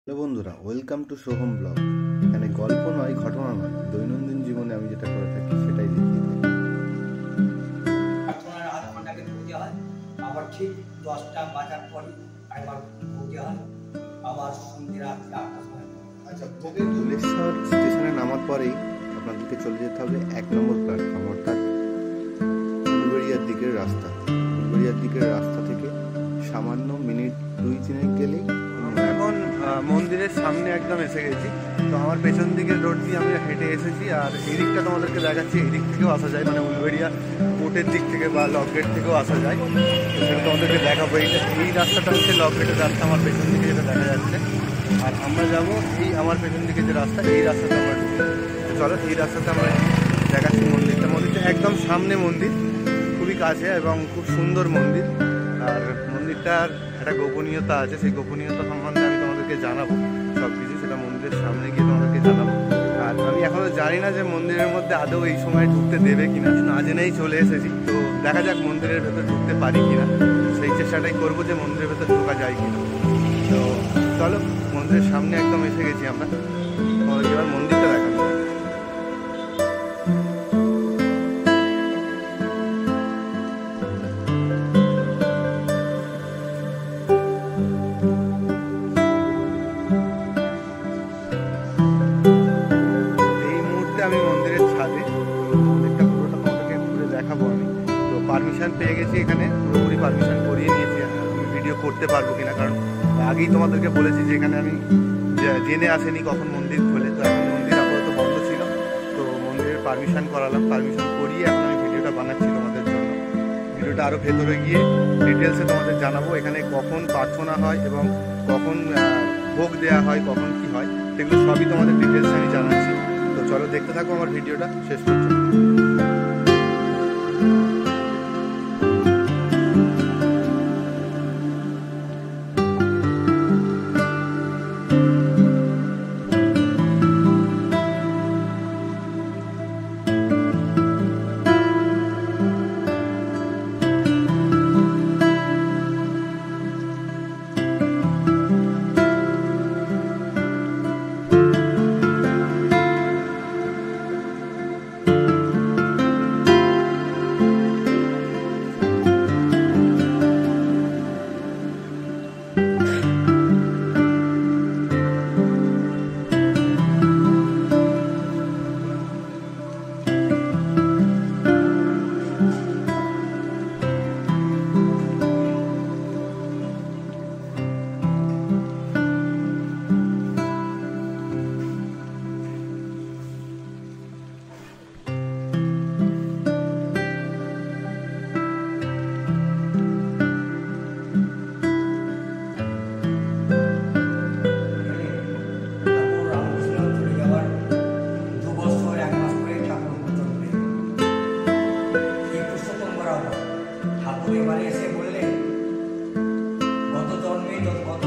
Hello বন্ধুরা, welcome to Soham blog. এখানে গল্প নয়, ঘটনা নয়, দৈনন্দিন জীবনে আমি যেটা করে থাকি সেটাই দেখিয়ে থাকি। প্রার্থনার আধ ঘন্টা আগে পূজা হয়, আবার ঠিক 10টা বাজার পরে আরেকবার পূজা হয়, আবার সন্ধ্যে রাত্রি 8টার সময়। আচ্ছা, ধলেশ্বর স্টেশনে নামার পরেই আপনাদেরকে চলে যেতে হবে 1 নম্বর প্ল্যাটফর্ম, অর্থাৎ উলুবেড়িয়ার দিকের রাস্তা। উলুবেড়িয়ার দিকের রাস্তা থেকে সামান্য মিনিট 2-3 গেলেই এখন মন্দিরের সামনে একদম এসে গেছি। তো আমার পেছন দিকের রোড দিয়ে আমি হেঁটে এসেছি, আর এই দিকটা তোমাদেরকে দেখাচ্ছি। এই দিক থেকেও আসা যায়, মানে উলুবেড়িয়া কোর্টের দিক থেকে বা লক গেট থেকেও আসা যায়। তো সেটা তোমাদেরকে দেখাবো। এই রাস্তাটা হচ্ছে লক গেটের রাস্তা, আমার পেছন দিকে যেটা দেখা যাচ্ছে। আর আমরা যাব এই আমার পেছন দিকে যে রাস্তা, এই রাস্তাতে আমরা ঢুকি। তো চলো, এই রাস্তাতে আমরা দেখাচ্ছি মন্দিরটা একদম সামনে মন্দির, খুবই কাছে এবং খুব সুন্দর মন্দির। আর মন্দিরটার একটা গোপনীয়তা আছে, সেই গোপনীয়তা সম্বন্ধে আমি তোমাদেরকে জানাবো সব কিছু, সেটা মন্দিরের সামনে গিয়ে তোমাদেরকে জানাবো। আর আমি এখনও জানি না যে মন্দিরের মধ্যে আদৌ এই সময় ঢুকতে দেবে কিনা, না জেনেই চলে এসেছি। তো দেখা যাক মন্দিরের ভেতর ঢুকতে পারি কিনা, সেই চেষ্টাটাই করবো যে মন্দিরের ভেতর ঢোকা যায় কিনা। তো চলো, মন্দিরের সামনে একদম এসে গেছি আমরা। এবার মন্দিরটা দেখাবো। আমি মন্দিরের ছাদে, তো মন্দিরটা পুরোটা তোমাদেরকে ঘুরে দেখাবো আমি। তো পারমিশন পেয়ে গেছি, এখানে পুরোপুরি পারমিশন করিয়ে নিয়েছি। আমি ভিডিও করতে পারবো কিনা, কারণ আগেই তোমাদেরকে বলেছি যে এখানে আমি জেনে আসেনি কখন মন্দির খোলে। তো এখন মন্দির আপাতত বন্ধ ছিল, তো মন্দিরের পারমিশন করালাম। পারমিশন করিয়ে এখন আমি ভিডিওটা বানাচ্ছি তোমাদের জন্য। ভিডিওটা আরও ভেতরে গিয়ে ডিটেলসে তোমাদের জানাবো এখানে কখন প্রার্থনা হয় এবং কখন ভোগ দেওয়া হয়, কখন কি হয়, সেগুলো সবই তোমাদের ডিটেলসে আমি জানাচ্ছি। তো চলো, দেখতে থাকো আমার ভিডিওটা শেষ পর্যন্ত। এবারে এসে বললেন, গত জন্মে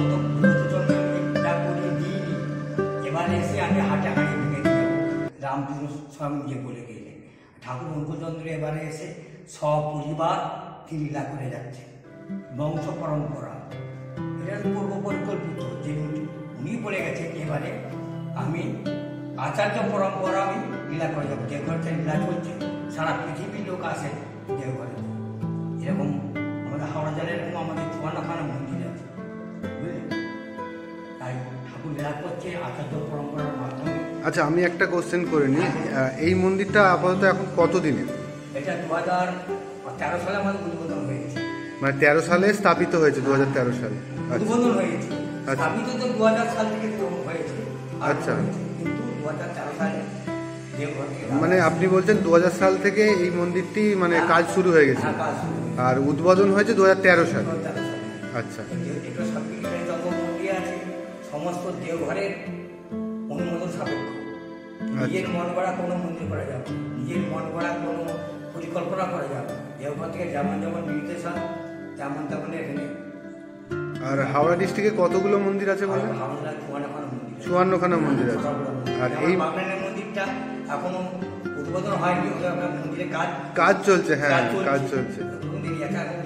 দিইনি, এবারে এসে আমি হাঁটাহাঁড়ি ভেঙে দিয়ে যাবো। রামকৃষ্ণ স্বামী যে বলে গেলেন, ঠাকুর অনুকূলচন্দ্র এবারে এসে সপরিবার তিনি লীলা করে যাচ্ছে। বংশ পরম্পরা এটা পূর্ব পরিকল্পিত, যে উনি বলে গেছেন এবারে আমি আচার্য পরম্পরা আমি লীলা করে যাবো। দেওঘরতে লীলা চলছে, সারা পৃথিবীর লোক আসে দেওঘরে। এরকম আমাদের হাওড়া জেলায় এরকম আমাদের 54খানা মন্দির আছে, বুঝলেন? তাই ঠাকুর লীলা করছে আচার্য পরম্পরার মাধ্যমে। আচ্ছা, আমি একটা কোশ্চেন করে নিই, এই মন্দিরটা আপাতত এখন কত দিনের? এটা 2013 সালে আমাদের উদ্বোধন হয়েছে। মানে 13 সালে স্থাপিত হয়েছে, 2013 সালে উদ্বোধন হয়েছে। স্থাপিত তো 2000 সাল থেকে হয়েছে। আচ্ছা, কিন্তু 2013 সালে মানে আপনি বলছেন 2000 সাল থেকে এই মন্দিরটি মানে কাজ শুরু হয়ে গেছে, আর উদ্বোধন হয়েছে 2013 সালে। আচ্ছা, সমস্ত দেওঘরের অনুমোদন সাপেক্ষ। নিজের মন গড়া কোনো মন্দির করা যাবে, নিজের মন গড়া কোনো পরিকল্পনা করা যাবে। দেওঘর থেকে যেমন যেমন নির্দেশন তেমন তেমন এখানে। আর হাওড়া ডিস্ট্রিক্টে কতগুলো মন্দির আছে বলেন? 54খানা মন্দির আছে। আর এই মন্দিরটা এখনো উদ্বোধন হয়নি, মন্দিরের কাজ চলছে। হ্যাঁ, কাজ চলছে।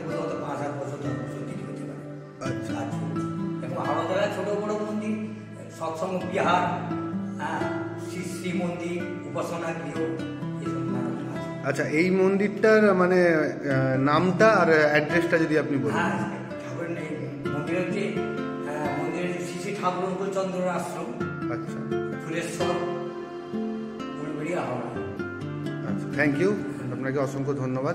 এবং হাওড়া জেলায় ছোট বড় মন্দির সৎসঙ্গ বিহার, শ্রী শ্রী মন্দির, উপাসনা গৃহ, এসব নানান আছে। আচ্ছা, এই মন্দিরটার মানে নামটা আর অ্যাড্রেসটা যদি আপনি বলেন। হ্যাঁ, ঠাকুরের মন্দির হচ্ছে মন্দিরের শ্রী শ্রী ঠাকুর অনুকূলচন্দ্রের আশ্রম, আচ্ছা ফুলেশ্বর, উলবেড়িয়া, হাওড়া। আচ্ছা, থ্যাংক ইউ, আপনাকে অসংখ্য ধন্যবাদ।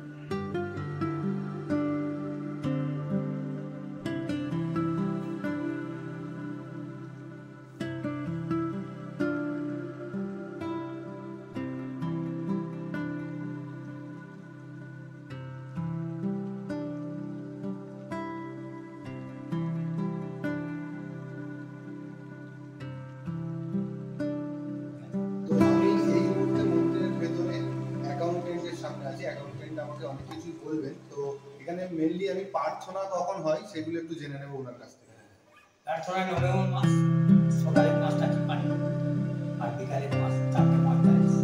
তো আমি এই মুহূর্তে মন্দিরের ভেতরে অ্যাকাউন্টেন্টের সামনে আছি। অ্যাকাউন্টেন্ট আমাকে অনেক কিছুই বলবেন। তো এখানে মেনলি আমি প্রার্থনা কখন হয় সেগুলো একটু জেনে নেবো ওনার কাছ থেকে। প্রার্থনা নভেম্বর মাস, সকালে 5টা 52 আর বিকালে 4:45।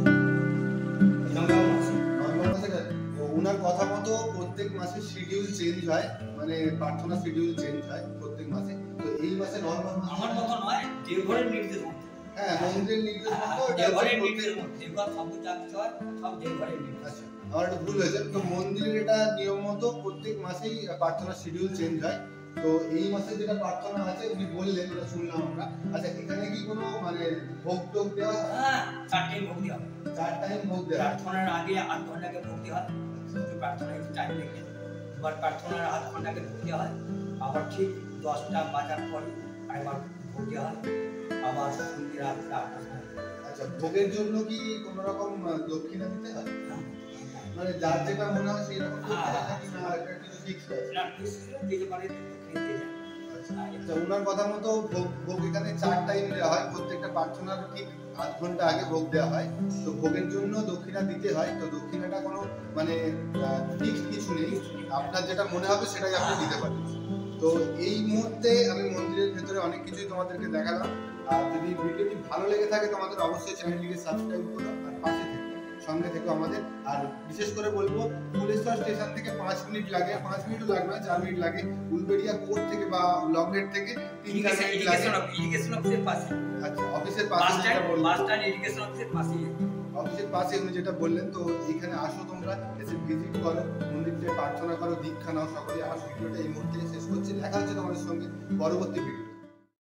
নভেম্বর মাসে নভেম্বর মাসে ওনার কথা মতো প্রত্যেক মাসে শিডিউল চেঞ্জ হয়, মানে প্রার্থনা শিডিউল চেঞ্জ হয় প্রত্যেক মাসে। তো এই মাসে নভেম্বর মাসে আমার মতো নয়, দেবঘরের নির্দেশ মতো। হ্যাঁ, মন্দিরের নির্দেশ মতো দেবঘরের নির্দেশ মতো, দেবঘর সব চাকরি হয়, সব দেবঘরের নির্দেশ। আচ্ছা, আমার একটু ভুল হয়েছে। তো মন্দিরের এটা নিয়ম মতো প্রত্যেক মাসেই প্রার্থনা শিডিউল চেঞ্জ হয়। তো এই মাসে যেটা প্রার্থনা আছে উনি বললেন, ওটা শুনলাম আমরা। আচ্ছা, এখানে কি কোনো মানে ভোগ টোগ দেওয়া হয়? হ্যাঁ, 4 টাইম ভোগ দেওয়া হয়। 4 টাইম ভোগ দেওয়া হয়। প্রার্থনার আগে 8 ঘন্টা আগে ভোগ দেওয়া হয়। প্রার্থনা একটু টাইম লেগে যায়। এবার প্রার্থনার 8 ঘন্টা আগে ভোগ দেওয়া হয়। আবার ঠিক 10টা বাজার পরে আরেকবার ভোগ দেওয়া হয়। আবার সন্ধ্যে রাত 8টার সময়। আচ্ছা, ভোগের জন্য কি কোনো রকম দক্ষিণা দিতে হয়? মানে যার যেটা মনে হয় সেই রকম করতে হয় নাকি না এটা কিছু ফিক্স আছে? না, দিতে পারে, দক্ষিণে দিয়ে যায়। আচ্ছা, ওনার কথা মতো ভোগ এখানে 4 টাইম দেওয়া হয়। প্রত্যেকটা প্রার্থনার ঠিক 8 ঘন্টা আগে ভোগ দেওয়া হয়। তো ভোগের জন্য দক্ষিণা দিতে হয়। তো দক্ষিণাটা কোনো মানে ফিক্সড কিছু নেই, আপনার যেটা মনে হবে সেটাই আপনি দিতে পারেন। তো এই মুহূর্তে আমি মন্দিরের ভেতরে অনেক কিছুই তোমাদেরকে দেখালাম। আর যদি ভিডিওটি ভালো লেগে থাকে তোমাদের অবশ্যই চ্যানেলটিকে সাবস্ক্রাইব করো আর পাশে থেকো, সঙ্গে থেকো আমাদের। আর বিশেষ করে বলবো, ফুলেশ্বর স্টেশন থেকে 5 মিনিট লাগে, 5 মিনিটও লাগবে না, 4 মিনিট লাগে। উলবেড়িয়া কোর্ট থেকে বা লকগেট থেকে 3-4 মিনিট লাগে। ইরিগেশন অফিসের পাশে। আচ্ছা, অফিসের পাশে যেটা বললেন, বাস স্ট্যান্ড ইরিগেশন অফিসের পাশেই। অফিসের পাশে উনি যেটা বললেন। তো এখানে আসো, তোমরা এসে ভিজিট করো, মন্দিরতে প্রার্থনা করো, দীক্ষা নাও সকলে। আমার ভিডিওটা এই মুহূর্তে শেষ করছি। দেখা হচ্ছে তোমাদের সঙ্গে পরবর্তী ভিডিও।